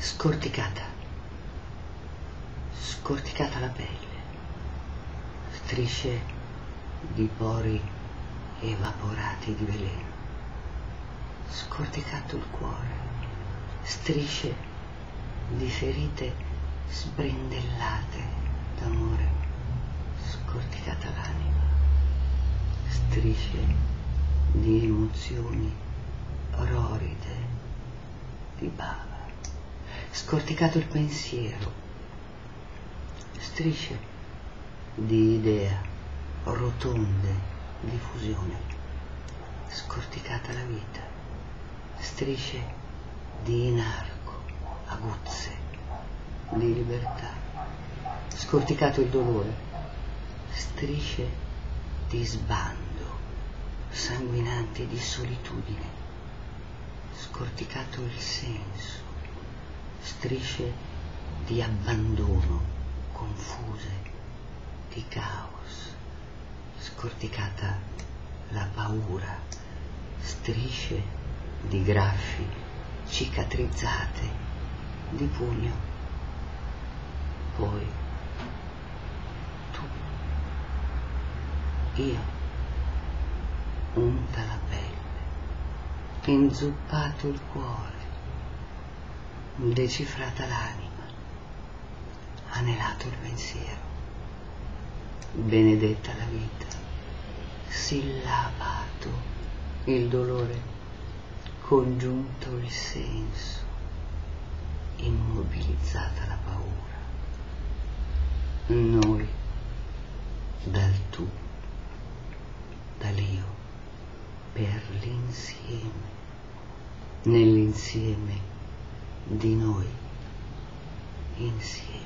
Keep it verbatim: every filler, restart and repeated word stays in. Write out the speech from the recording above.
scorticata, scorticata la pelle, strisce di pori evaporati di veleno, scorticato il cuore, strisce di ferite sbrindellate d'amore, scorticata l'anima, strisce di emozioni roride di bava, scorticato il pensiero, strisce di idea rotonde di fusione, scorticata la vita, strisce di inarco aguzze di libertà, scorticato il dolore, strisce di sbando sanguinanti di solitudine, scorticato il senso, strisce di abbandono confuse di caos, scorticata la paura, strisce di graffi cicatrizzate di pugno, poi tu, io, unta la pelle, inzuppato il cuore, decifrata l'anima, anelato il pensiero, benedetta la vita, sillabato il dolore, congiunto il senso, immobilizzata la paura, noi dal tu, dall'io, per l'insieme, nell'insieme di noi insieme.